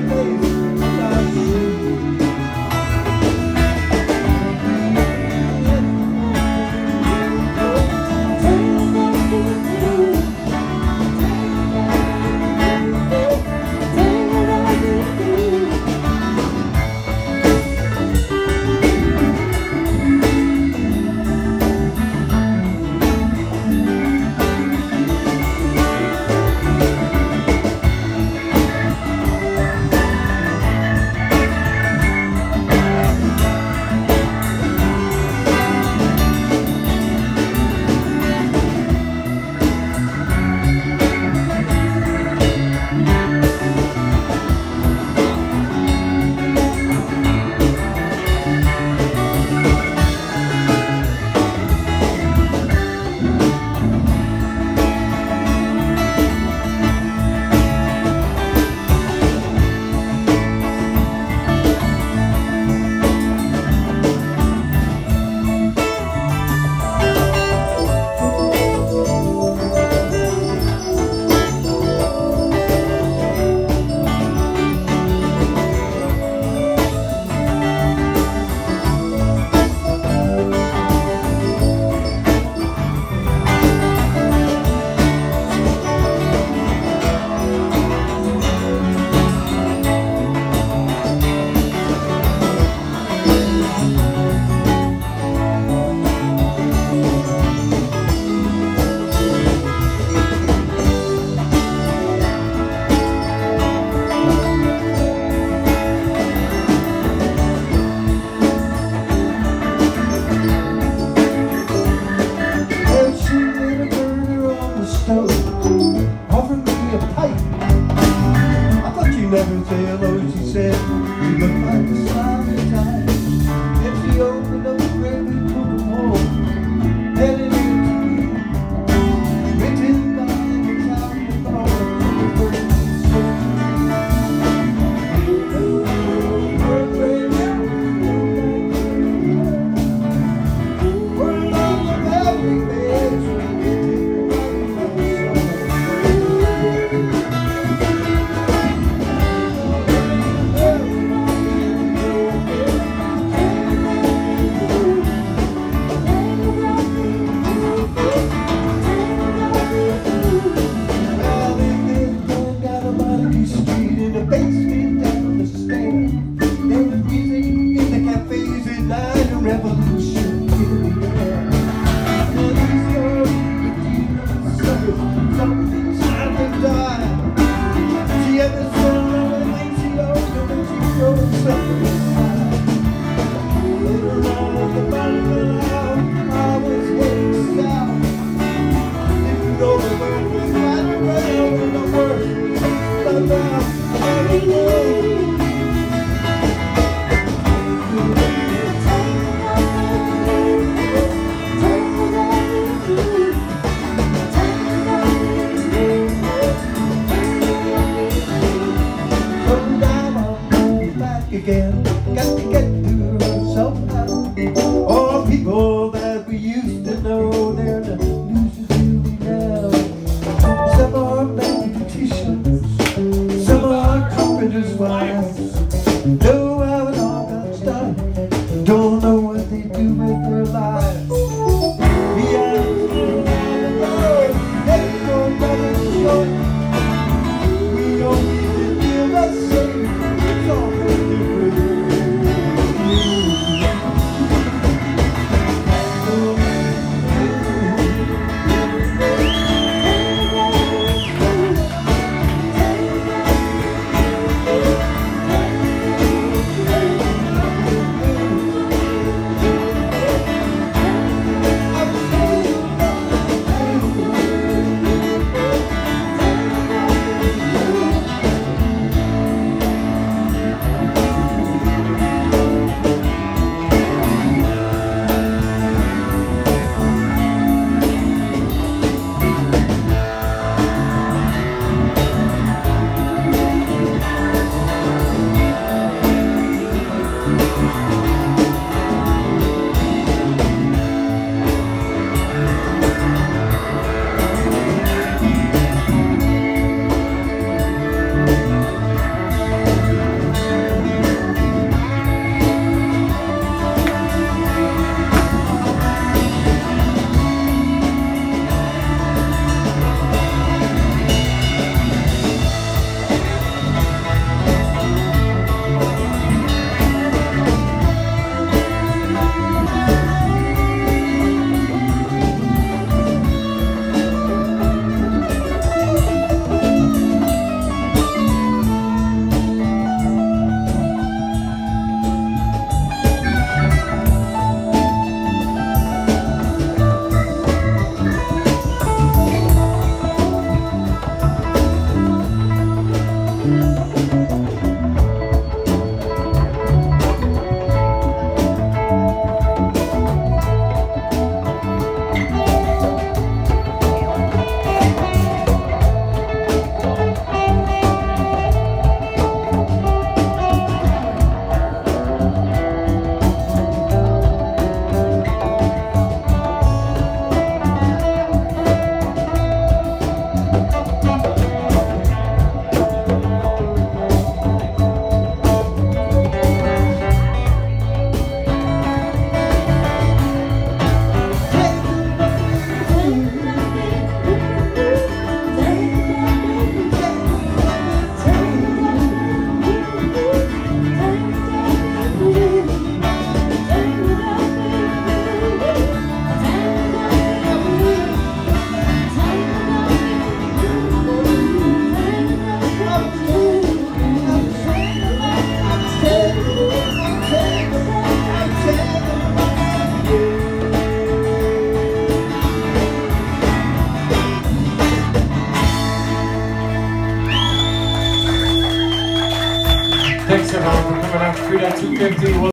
never say hello, she said. You look like a smiling time. And she opened up the grave and took him home. Headed into me, written by the town of all revolution in the air. And these young suckers, something time to die. She had the sun rolling like she opened and she showed something inside. Later on at the bottom of the house, I was heading south. Didn't know the word was right around when the word was about. Again, got to get through somehow. All people that we used to know, they're the losers really now. Some are mathematicians, some are carpenters' wives. Know how it all got started, don't know what they do with their lives. We are around the world, let's go brother short. We don't need to give us same. It's all everyone for coming out through that 250.